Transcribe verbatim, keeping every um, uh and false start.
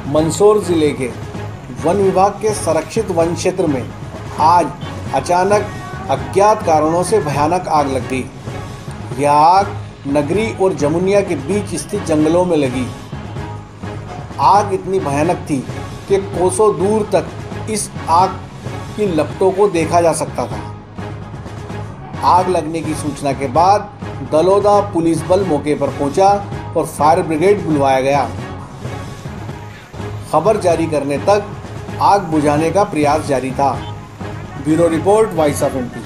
मंदसौर जिले के वन विभाग के संरक्षित वन क्षेत्र में आज अचानक अज्ञात कारणों से भयानक आग लग गई। यह आग नगरी और जमुनिया के बीच स्थित जंगलों में लगी। आग इतनी भयानक थी कि कोसों दूर तक इस आग की लपटों को देखा जा सकता था। आग लगने की सूचना के बाद दलोदा पुलिस बल मौके पर पहुंचा और फायर ब्रिगेड बुलवाया गया। खबर जारी करने तक आग बुझाने का प्रयास जारी था। Bureau report, voice of MP.